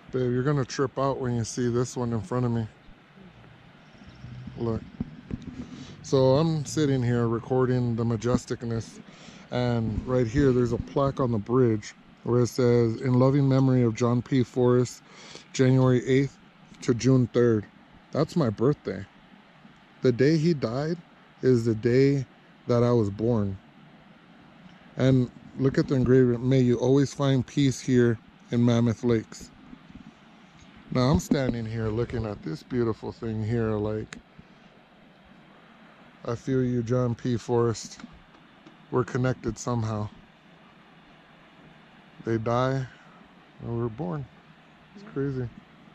Babe, you're gonna trip out when you see this one in front of me. Look. So I'm sitting here recording the majesticness, and right here there's a plaque on the bridge where it says, "In loving memory of John P. Forrest, January 8th to June 3rd. That's my birthday. The day he died is the day that I was born. And look at the engraving. May you always find peace here in Mammoth Lakes." Now I'm standing here looking at this beautiful thing here, like, I feel you, John P. Forrest. We're connected somehow. They die and we're born. It's crazy.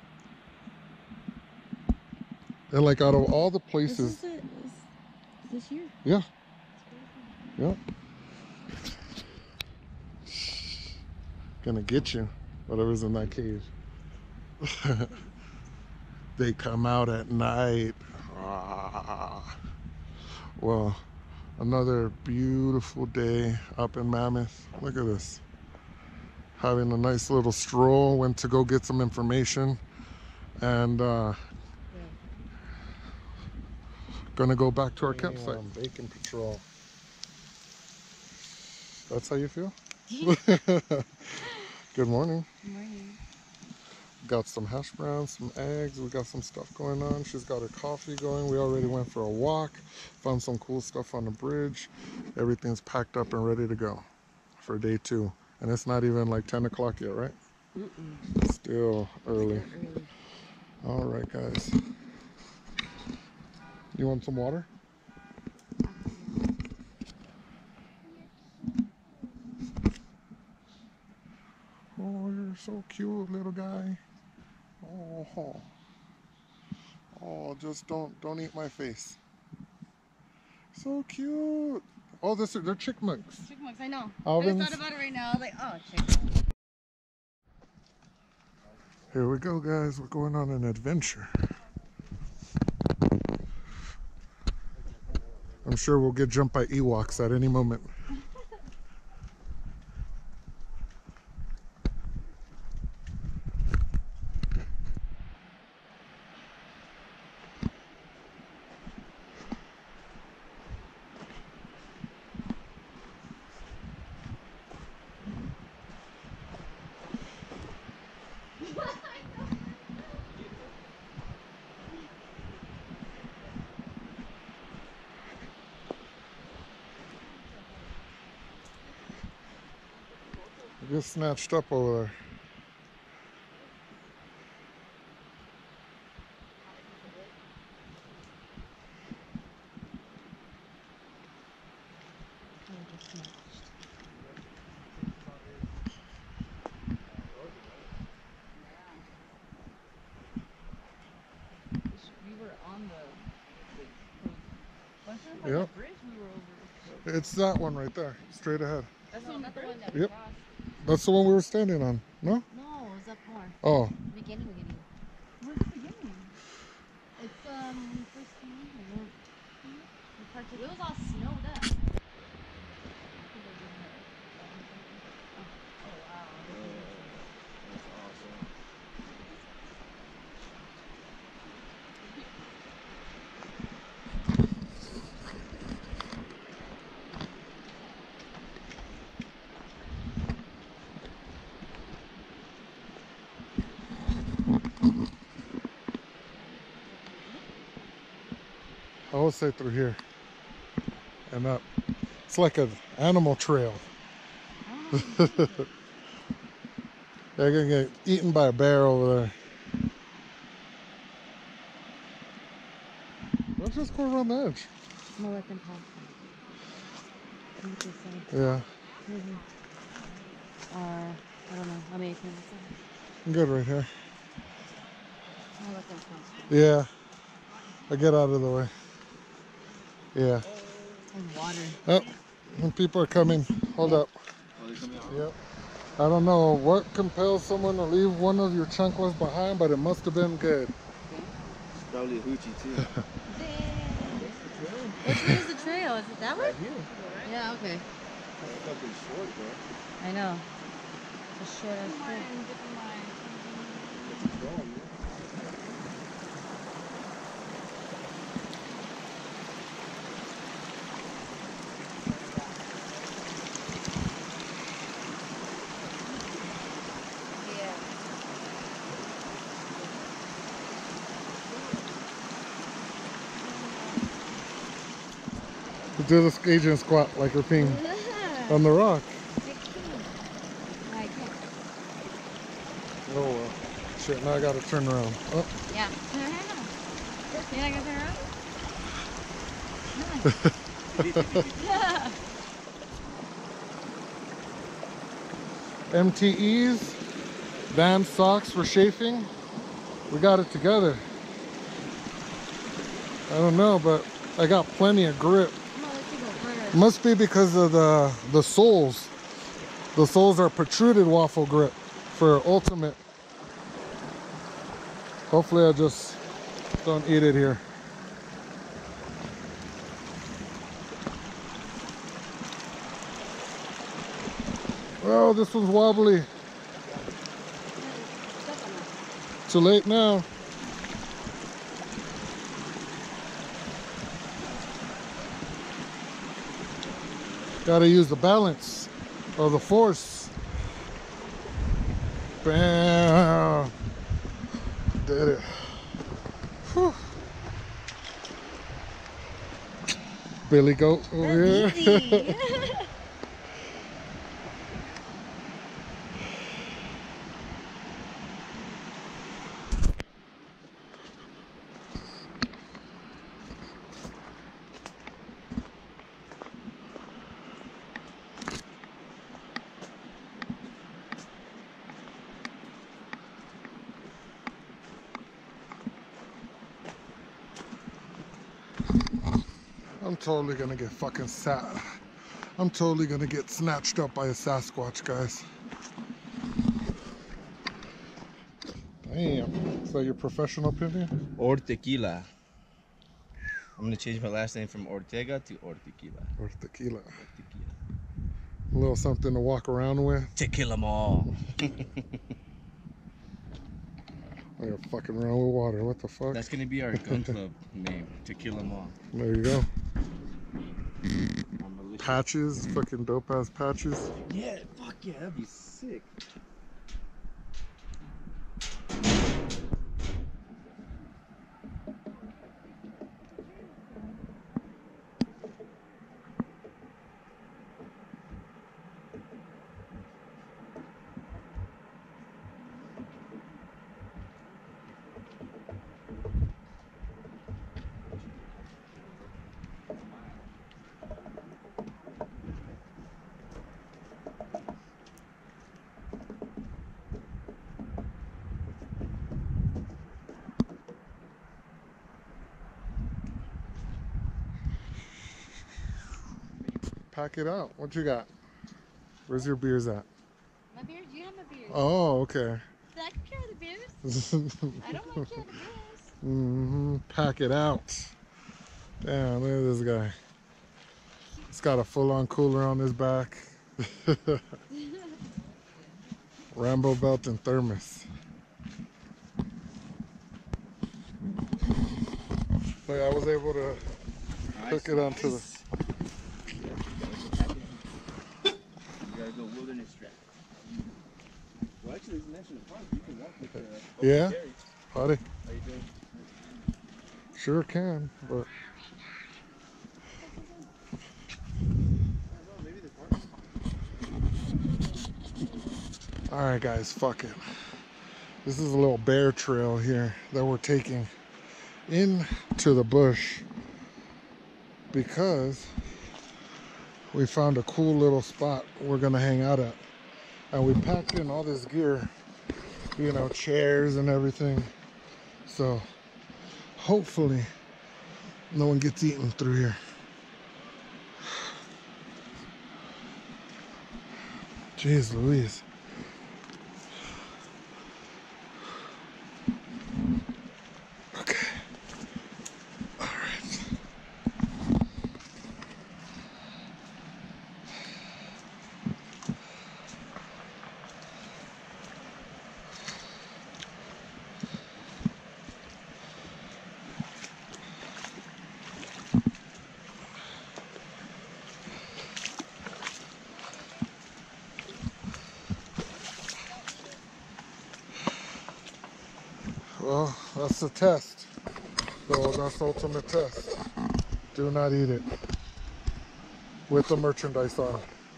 And like, out of all the places. This is it. This year? Yeah. Yeah. Gonna get you, whatever's in that cage. They come out at night. Ah. Well, another beautiful day up in Mammoth. Look at this. Having a nice little stroll. Went to go get some information, and gonna go back to our campsite. Bacon patrol. That's how you feel? Good morning. Good morning. Got some hash browns, some eggs. We got some stuff going on. She's got her coffee going. We already went for a walk. Found some cool stuff on the bridge. Everything's packed up and ready to go for day 2. And it's not even like 10 o'clock yet, right? Still early. All right, guys. You want some water? Oh, you're so cute, little guy. Oh, oh, just don't eat my face. So cute. Oh, they're chipmunks. Chipmunks, I know. Alvin's. I just thought about it right now. I was like, oh, chipmunks. Here we go, guys. We're going on an adventure. I'm sure we'll get jumped by Ewoks at any moment. I get snatched up over there. We were on the Yep. bridge we were over. It's that one right there, straight ahead. That's not the one that Yep. we crossed. That's the one we were standing on, no? No, it was up more. Oh. Beginning. Where's the beginning? It's when we first came in here. It was all snowed up. Oh wow. That's awesome. I would say through here and up. It's like an animal trail. They're gonna get eaten by a bear over there. Let's just go around the edge. No, let them pass. Yeah. I don't know. I mean, I'm good right here. I'll let them pass. Yeah. I get out of the way. Yeah. And water. Oh, and people are coming. Hold up. Oh, they coming out? Yep. I don't know what compels someone to leave one of your chanclas behind, but it must have been good. Probably a hoochie too. Which way is the trail? Is it that way? Right here. Yeah, okay. That's fucking short, bro. I know. It's a short ass trail. Do the Cajun squat like we're peeing on the rock. I can't. Oh well. Shit, now I gotta turn around. Oh. Yeah. You're not gonna turn around? MTEs, Vans socks for chafing. We got it together. I don't know, but I got plenty of grip. I'm gonna let you go first. Must be because of the soles. The soles are protruded waffle grip for ultimate. Hopefully I just don't eat it here. Oh, this one's wobbly. Too late now. Gotta use the balance of the force. Bam! Did it. Whew. Billy goat over here. Easy. I'm totally gonna get fucking I'm totally gonna get snatched up by a Sasquatch, guys. Damn. Is that your professional opinion? Or tequila. I'm gonna change my last name from Ortega to Ortequila. Or tequila? Ortequila. A little something to walk around with. Tequila Mall. Oh, you're fucking around with water. What the fuck? That's gonna be our gun club name. Tequila Mall. There you go. Patches, fucking dope ass patches. Yeah, fuck yeah, that'd be sick. Pack it out. What you got? Where's your beers at? My beers? You have my beers. Oh, okay. I can carry the beers. I don't want to carry the beers. Pack it out. Damn, look at this guy. He's got a full-on cooler on his back. Rambo belt and thermos. So I was able to hook it onto the... You gotta go wilderness track. Well, actually, it's a national park. You can walk with the Yeah? carriage. Howdy. How you doing? Sure can, but... Maybe the park. Alright guys, fuck it. This is a little bear trail here that we're taking into the bush because we found a cool little spot we're gonna hang out at. And we packed in all this gear, you know, chairs and everything. So hopefully no one gets eaten through here. Jeez Louise. Okay. All right. Well, that's the test. So that's the ultimate test. Do not eat it with the merchandise on.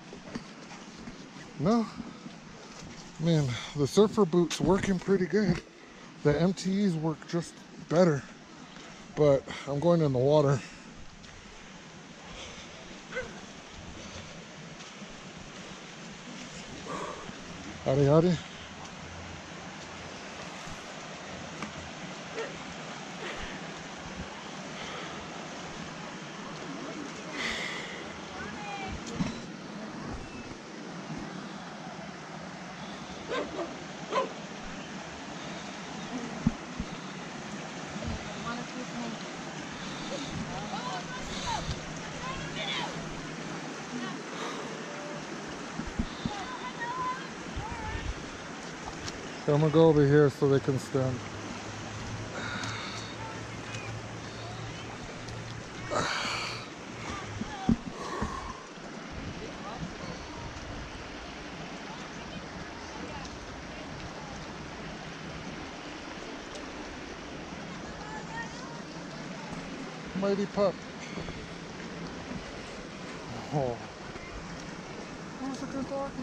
No, man, the surfer boots working pretty good. The MTEs work just better, but I'm going in the water. Howdy, howdy. I'm gonna go over here so they can stand. Mighty pup. Oh. Who's a good dog?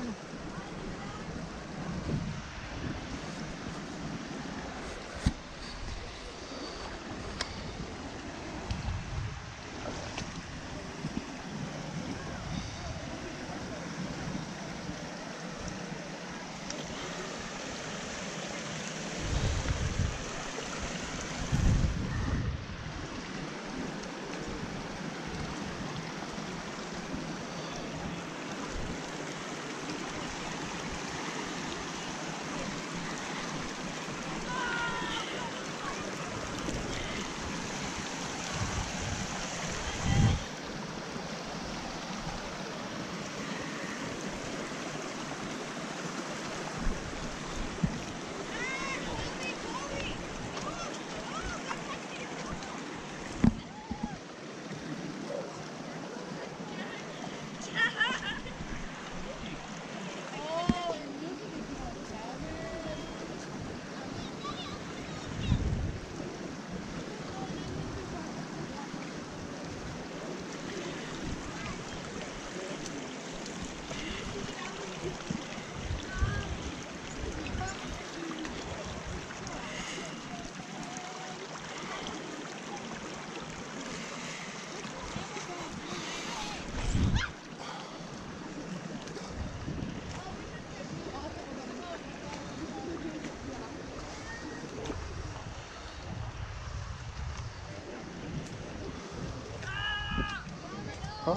Huh?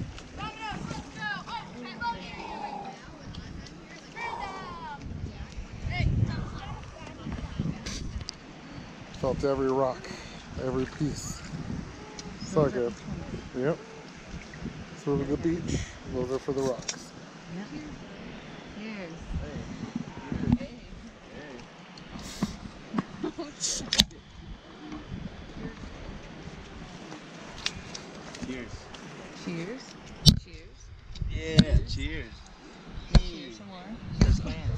Felt every rock, every piece. So good. Yep. So to the beach. Those are for the rocks. Yep. Cheers. Cheers. Cheers. Cheers. Yeah, cheers. Cheers some more. That's my hand.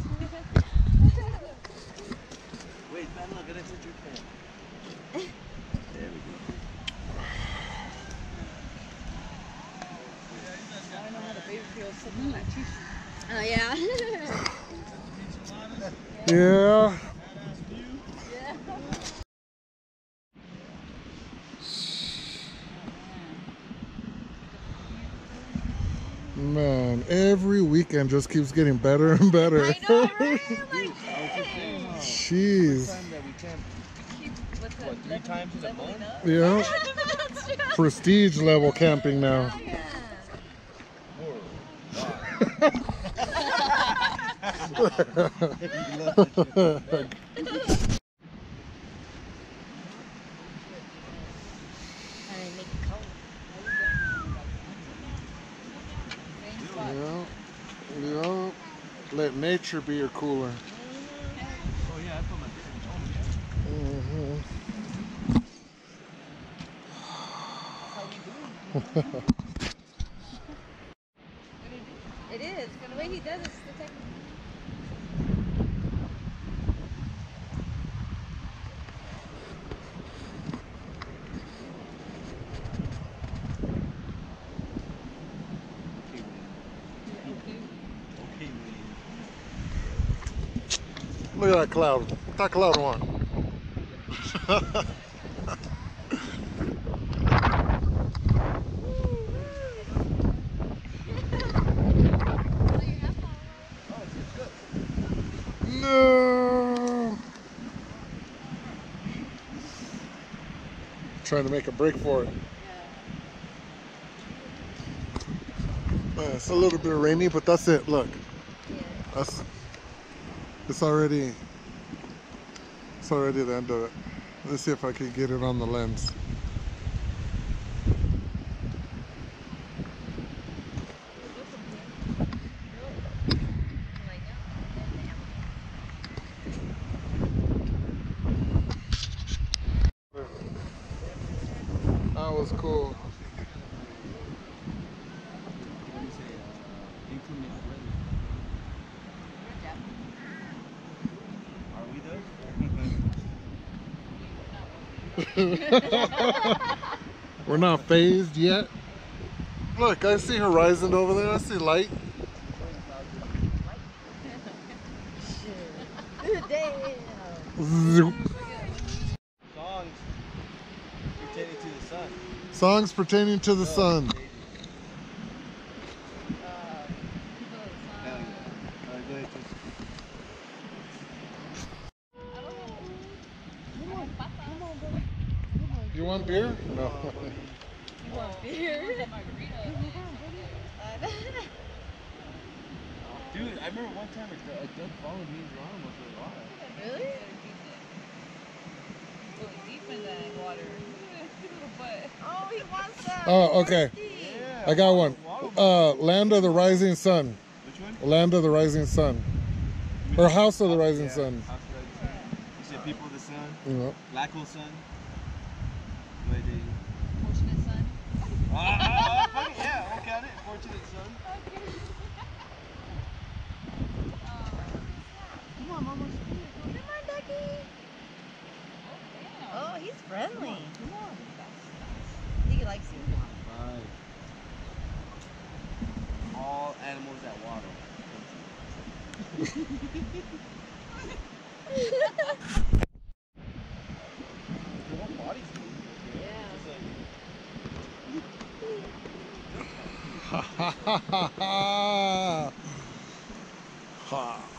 Wait, man, look, I didn't touch your pen. There we go. I don't know how the baby feels sitting on that t-shirt. Oh yeah. Yeah. Man, every weekend just keeps getting better and better. I know, right? Like, dang. Jeez. Time that we camp, what, 3 times in a month? Yeah. That's true. Prestige level camping now. Yeah. Yeah. Yeah. Let nature be your cooler. Oh yeah, I put my things on. It is. The way he does it is the technique. Look at that cloud. What that cloud want? No! Trying to make a break for it. It's a little bit rainy, but that's it. Look, that's it's already the end of it. Let's see if I can get it on the lens. That was cool. What do you say? Inclement weather. Are we though? We're not phased yet. Look, I see horizon over there. I see light. Zoop. Songs pertaining to the sun. Songs pertaining to the sun. Hell yeah. Alright, go ahead, You want beer? No. You want beer? Dude, I remember one time a duck followed me around for a while. Really? Deep in that water. Oh, he wants that. Oh, okay. Yeah. I got one. Land of the Rising Sun. Which one? Land of the Rising Sun. Or House of the Rising Sun. House of the Rising Sun. You said People of the Sun? Yeah. Black Hole Sun? Wait, they... Fortunate son. Fuck it, yeah, we'll count it. Fortunate Son. Come on, Mama. Come on, Ducky. Oh, he's friendly. Come on. I think he likes you. Right. All animals that waddle. Their whole bodies move. Yeah. It's like... Ha ha ha ha ha. Ha.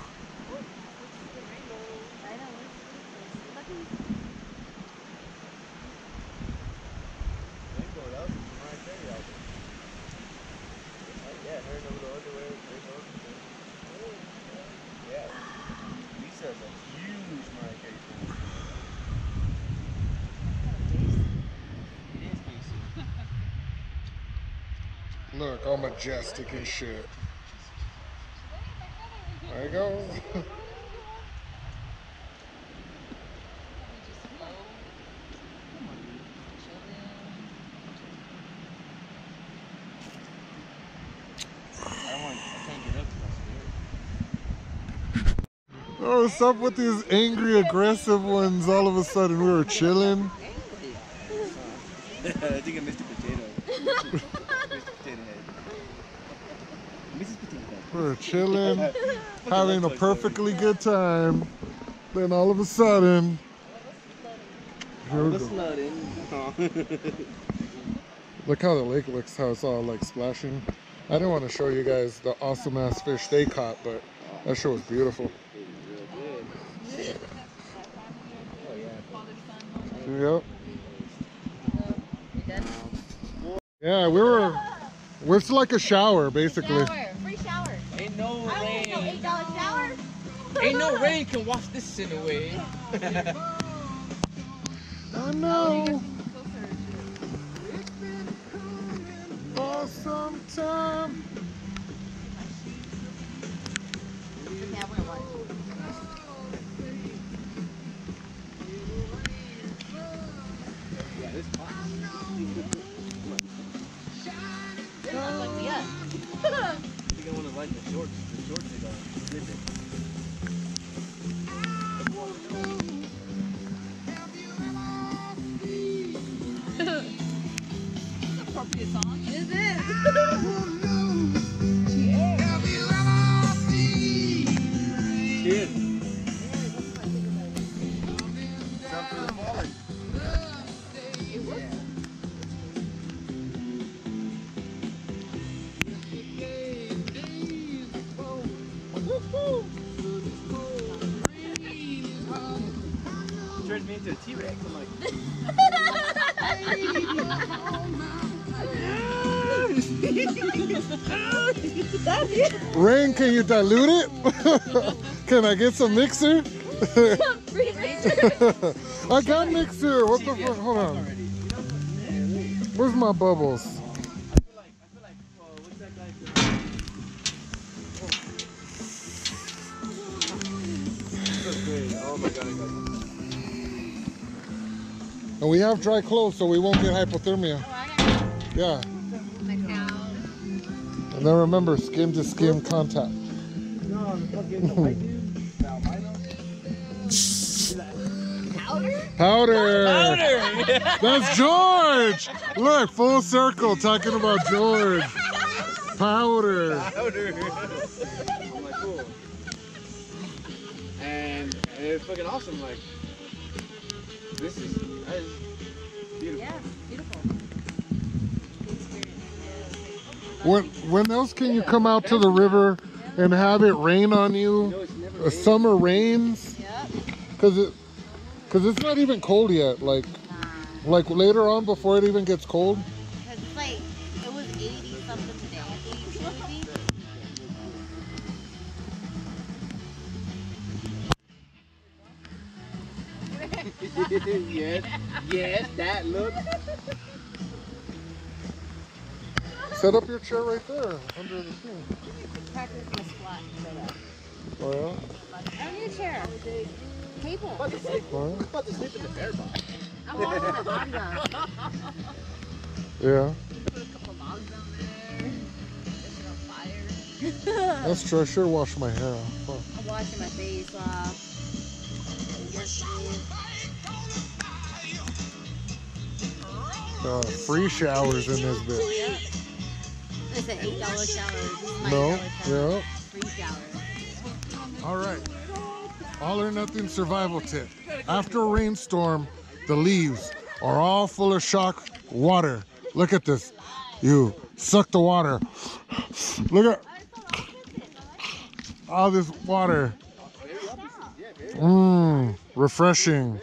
Rainbow, that was Mariah Carey album. Yeah, her in the little underwear. Yeah. Lisa's a huge Mariah Carey fan. It is basic. Look, all majestic and shit. There you go. I can't get up because I'm Oh, what's up with these angry, aggressive ones? All of a sudden, we were chilling. scared. I think I missed a potato. Mr. Potato Head. Mrs. Potato Head. We were chilling, having a perfectly good time. Then all of a sudden, here we go. Look how the lake looks, how it's all like splashing. I didn't want to show you guys the awesome ass fish they caught, but that shit was beautiful. Yep. Yeah, it's like a shower basically. Shower. Free shower. Ain't no I don't rain. know, $8 shower. Ain't no rain can wash this sin away. I know. For some time. Yeah, we're watching. Yeah, this pot. This looks like the us. I think I want to like the shorts. The shorts they got. Appropriate song. Is it? Kid. into a T-Rex. I'm like, Rain, can you dilute it? Can I get some mixer? Free mixer. I got mixer. What the fuck? Hold on. Where's my bubbles? I feel like, what's that guy's so good. Oh my god, I got it. And we have dry clothes, so we won't get hypothermia. Yeah. And then remember, skin to skin contact. No, the fucking white dude. Powder. That's George. Look, full circle talking about George. Powder. Powder. I'm like, cool. And it's fucking awesome. Like, that is beautiful. Yeah, beautiful. When else can you come out to the river and have it rain on you? No, it's never Summer rains? Yeah. Cause it's not even cold yet. Like later on before it even gets cold. Because it's like, it was 80 something today. 82 maybe? yes, that look. Set up your chair right there under the thing. Practice my squat. Oh yeah? I don't need a chair. Table. Oh, I'm about to sleep in the bear box. I'm walking my body down. yeah. Put a couple logs down there. Set it on fire. That's true. I should wash my hair off. Fuck. I'm washing my face off. Free showers in this bitch. It's an $8 shower. This is my No, $8 shower. yeah. Free shower. All right. All or nothing survival tip. After a rainstorm, the leaves are all full of shock water. Look at this. You suck the water. Look at all this water. Refreshing.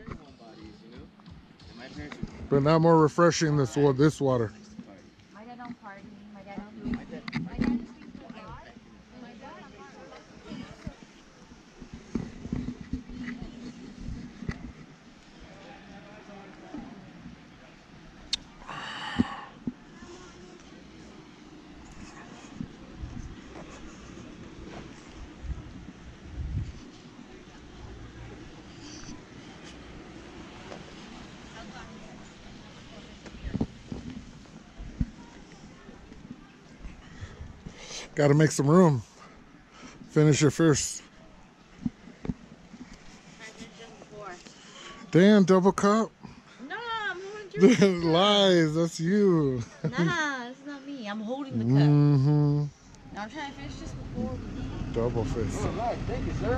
But not more refreshing than this water. My dad don't party. My dad don't do anything. My dad just thinks we're God. My dad don't Got to make some room. Finish your first. Damn, double cup. No, I'm holding through. Lies, that's you. Nah, it's not me. I'm holding the cup. Mm-hmm. Now I'm trying to finish this before we leave. Double fist. All right, thank you, sir.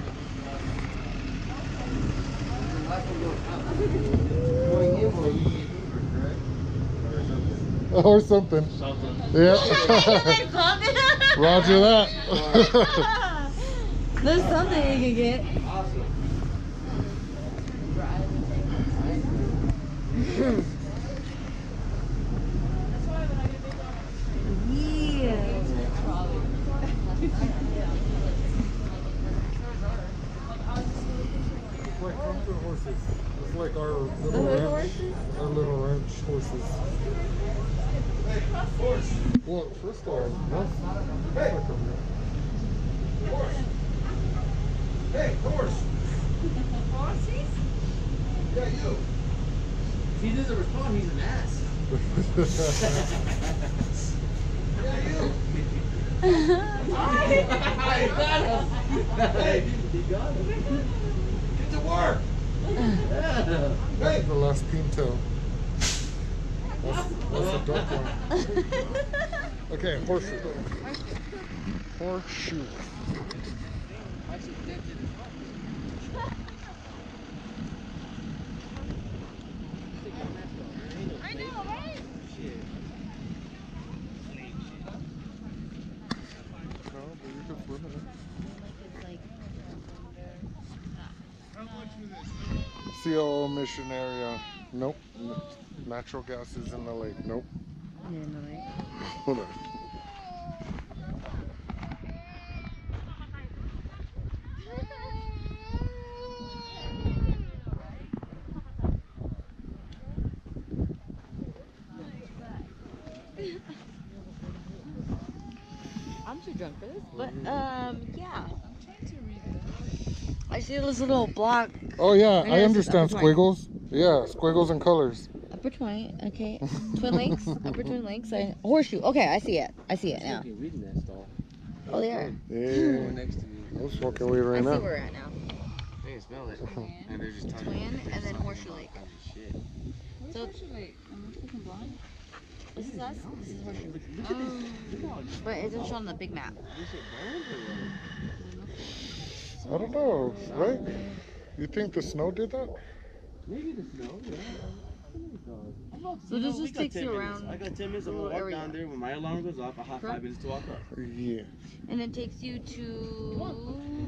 Or something. Yeah. Roger that. There's something you can get. Awesome. Yeah. It's like Compton horses. It's like our little little ranch. horses? Our little ranch horses. Horse. Well, first of all, that's like a Horse. Hey, horse. Horses? Yeah, you. If he doesn't respond, he's an ass. Yeah, you. He got him. Hey, he got him. Get to work. That's the last pinto. That's a dark one. Okay, horseshoe. Horseshoe. I know, right? No, but you can swim in it. Like it's like See, CO emission area. Nope. Natural gas is in the lake. Nope. Hold on. I'm too drunk for this, but yeah. I see this little block. Oh yeah, And I this is understand Upper Twine. squiggles. Yeah, squiggles and colors. Upper Twine, okay. Twin Lakes, Upper Twin Lakes, and Horseshoe. Okay, I see it. I see it now. Okay, weed in that stall. Oh, they are. Yeah, One next to me. I'm smoking weed I right see now. where we're at now. They can smell it. And they're just talking. Twin they're and just then talking Horseshoe about Lake. all kinds of shit. So this is us. This is Horseshoe. But it doesn't show on the big map. This shit burned or I don't know, right? You think the snow did that? what? Maybe the snow, yeah. So this just takes you around. I got 10 minutes. I'm the gonna walk area. down there. When my alarm goes off, I have 5 minutes to walk up. Yeah. And it takes you to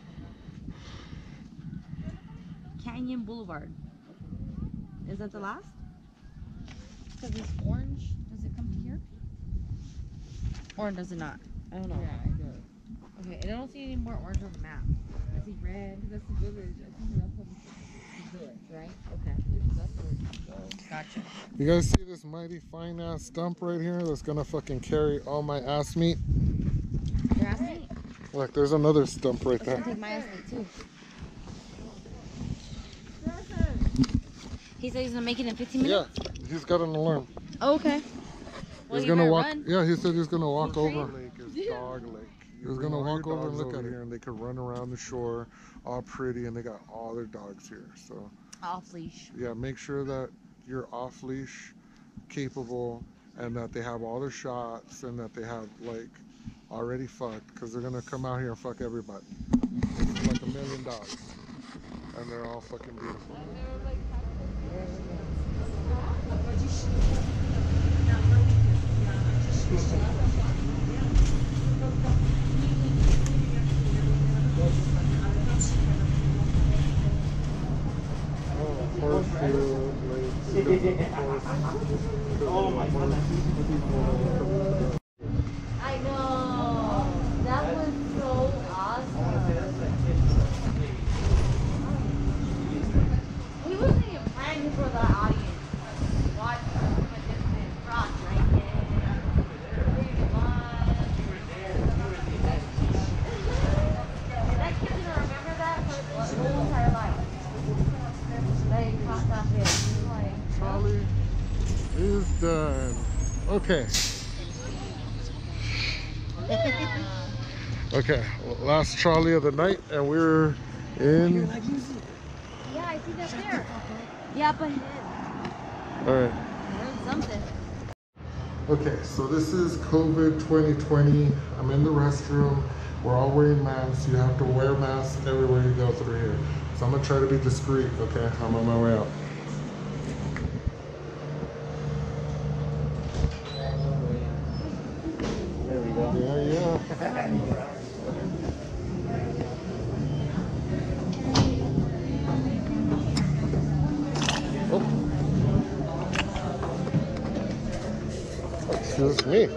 Canyon Boulevard. Is that the last? Because it's orange. Does it come to here? Or does it not? I don't know. Yeah, it does. Okay, I don't see any more orange on the map. I see red. That's the village. I think that's what the village. Right? Okay. That's where we go. Gotcha. You guys see this mighty fine ass stump right here that's gonna fucking carry all my ass meat? Your ass meat? Look, there's another stump right It's gonna there. take my ass meat too. He said he's gonna make it in 15 Yeah, minutes? he's got an alarm. Oh, okay. Well, He's you gonna better walk. run. Yeah, he said he's gonna walk Retreat? over. Lake is dog lake. He was gonna walk over and look at here, and they could run around the shore, all pretty, and they got all their dogs here. So Off leash. yeah, make sure that you're off leash, capable, and that they have all their shots, and that they have like already fucked, because they're gonna come out here and fuck everybody, like a million dogs, and they're all fucking beautiful. Oh my god. I know. That was so awesome. We wasn't even planning for the audience. Watch from a distance. Rock right there. Pretty much. That kid's gonna remember that for his whole entire life. That he caught that fish. Like, Charlie is done. Okay. Okay, last Charlie of the night, and we're in. yeah, I see that there. Yeah, but it All right. heard something. Okay, so this is COVID 2020. I'm in the restroom. We're all wearing masks. You have to wear masks everywhere you go through here. So I'm gonna try to be discreet. Okay, I'm on my way out. There we go. Yeah. Excuse me.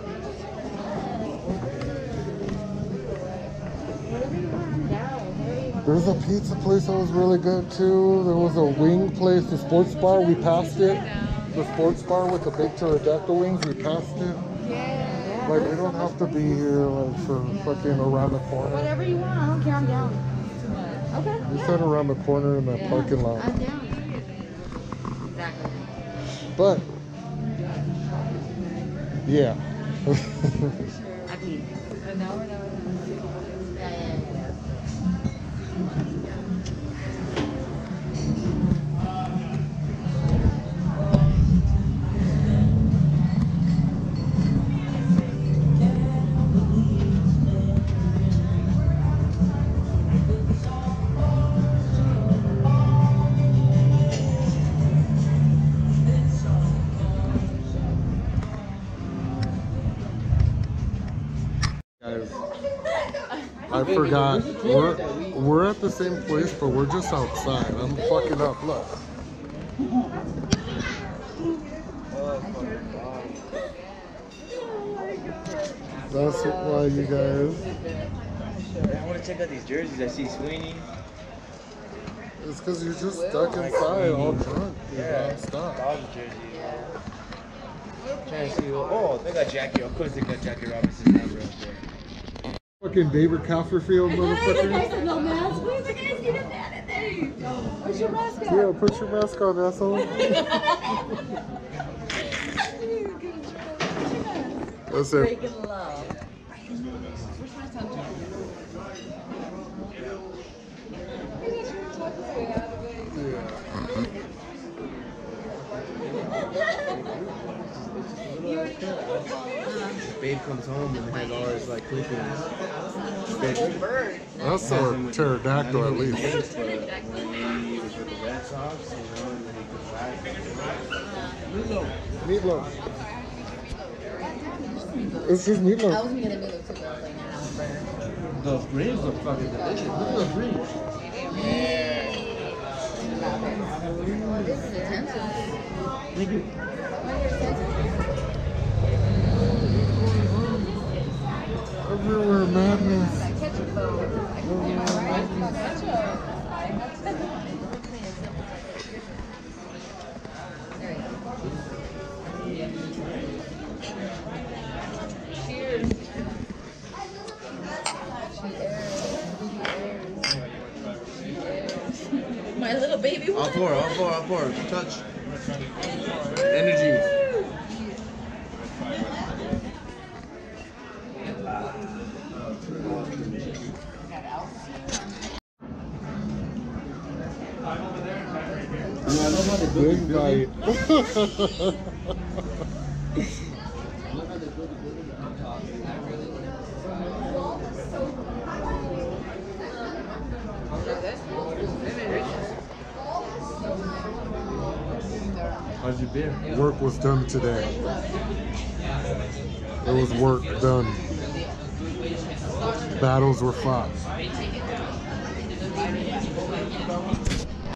There's a pizza place that was really good too. There was a wing place, the sports bar. We passed it. The sports bar with the big pterodactyl wings. We passed it. Yeah. Like we don't have to be here like for fucking around the corner. Whatever you want, I don't care, I'm down. Okay. We said around the corner in the parking lot. I'm down. Exactly. But yeah. I mean. And now we're not. Yeah. Guys, I forgot. We're at the same place, but we're just outside. I'm fucking up. Look. That's why you guys. I want to check out these jerseys. I see Sweeney. It's because you're just stuck inside, all drunk. Yeah, Stop. all the jerseys. Trying to see. Oh, they got Jackie. Of course, they got Jackie Robinson's number up there. Fucking David Copperfield, motherfucker. No mask. Where's the guys getting that in there? Where's your mask at? Yeah, put your mask on, asshole. That's it. Breaking love. Where's my son? Babe comes home and has all his like clippings. That's a pterodactyl at least. When he was with the Red Sox, you know, and then he comes back. Meatloaf. It's just meatloaf. I was gonna get a meatloaf too, but I was like, nah. Those ribs are fucking delicious. Look at those ribs. This is intensive. Thank you. Everywhere madness. My little baby one. I'll pour. Touch. Energy. Big bite. How's your beer? Work was done today. It was work done. Battles were fought.